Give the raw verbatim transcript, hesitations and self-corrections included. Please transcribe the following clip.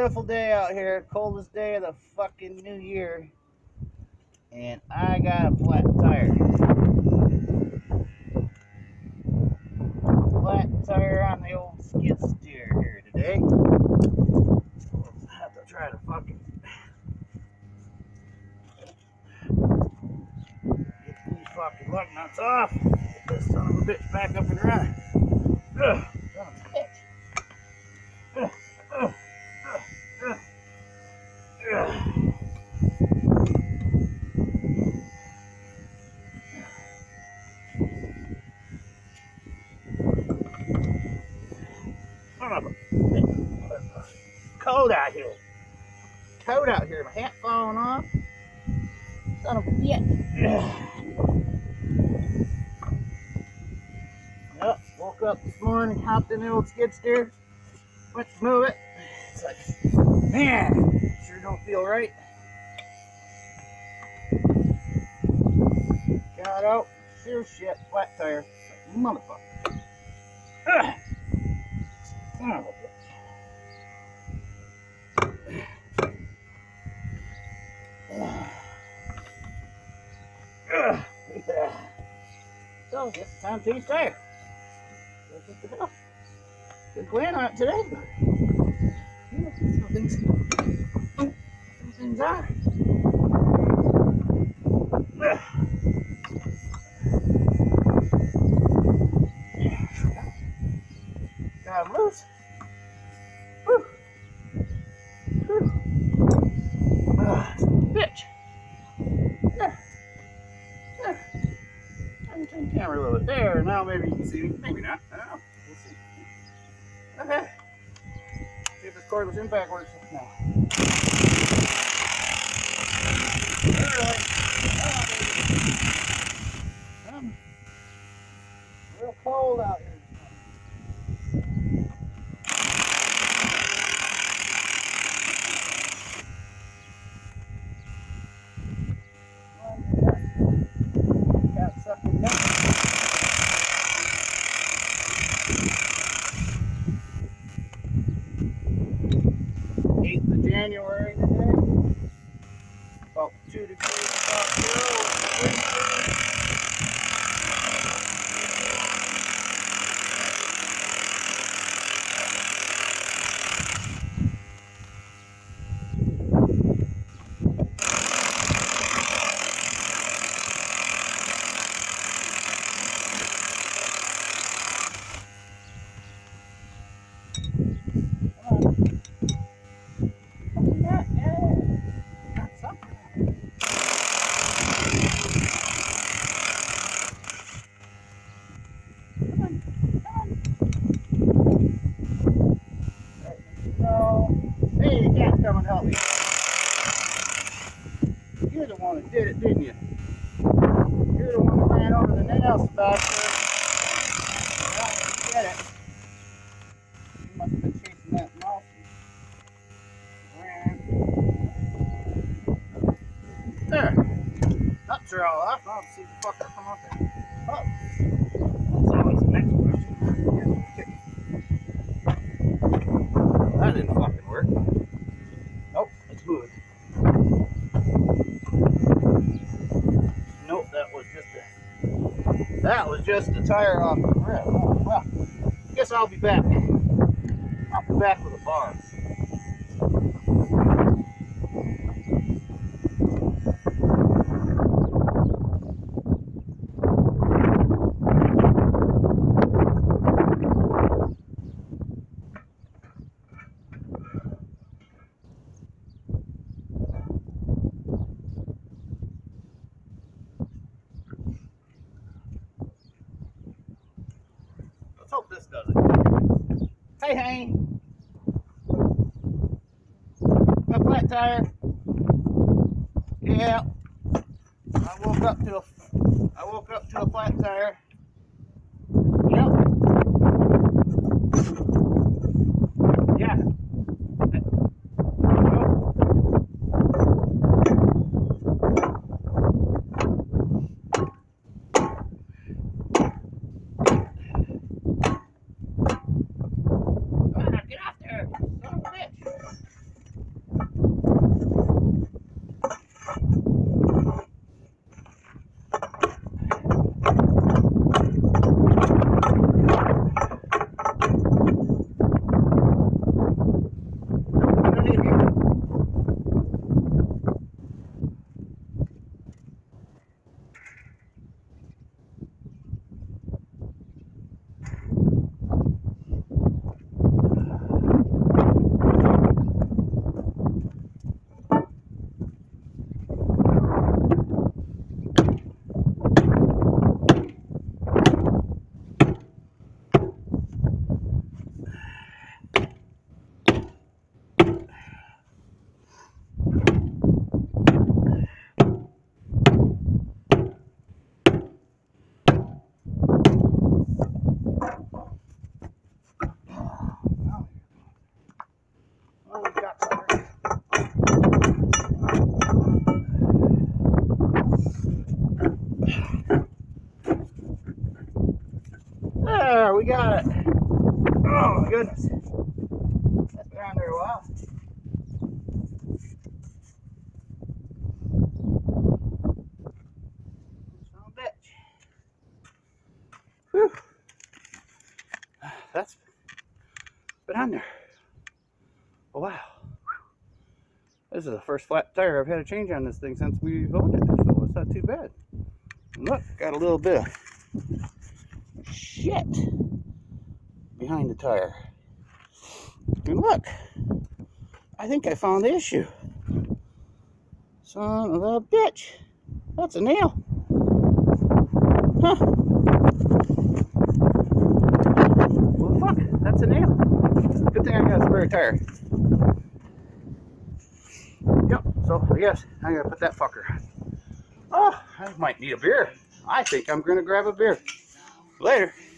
beautiful day out here, coldest day of the fucking new year, and I got a flat tire. Flat tire on the old skid steer here today. We'll have to try to fucking get these fucking lug nuts off. Get this son of a bitch back up and running. Ugh, son of a bitch. Ugh, ugh, ugh, ugh, ugh. Son of a bitch. Cold out here. Cold out here. My hat falling off. Son of a bitch. Yep, woke up this morning, hopped in the old skid steer, went to move it. It's like, man, sure don't feel right. Got out, sure shit, flat tire, motherfucker. Ugh. Son of a bitch. Ugh. Yeah. So, it's time to change tire. Good plan on it today, but you know, that's how things, how things are. Got him loose. Whew. Whew. Uh, bitch. There. There. I can turn the camera a little bit there. Now maybe you can see me. Maybe not. I don't know. We'll see. Okay. See if this cordless impact works now. Alright. Um, real cold out here. Got sucking down. eighth of January today. About two degrees above zero. Hey, you can't come and help me. You're the one that did it, didn't you? You're the one that ran over the nails back there. Well, get it. You must have been chasing that mouse. There. Nuts are all off. I'll see the fucker come up there. Oh. That's always the next question. That didn't fucking work. Nope, it's moving. Nope, that was just a that was just the tire off the rim. Oh, well, guess I'll be back. I'll be back with a bar. Let's hope this does it. Hey, hey. A flat tire. Yeah. I woke up to a I woke up to a flat tire. Yep. Yeah. Get off there, son of a bitch. on there. Oh, wow. This is the first flat tire I've had a change on this thing since we've owned it, so it's not too bad. And look, got a little bit of shit behind the tire. And look, I think I found the issue. Son of a bitch. That's a nail. Huh. Well, fuck, that's a nail. Good thing I got a spare tire. Yep, so I guess I'm gonna put that fucker on. Oh, I might need a beer. I think I'm gonna grab a beer. Later.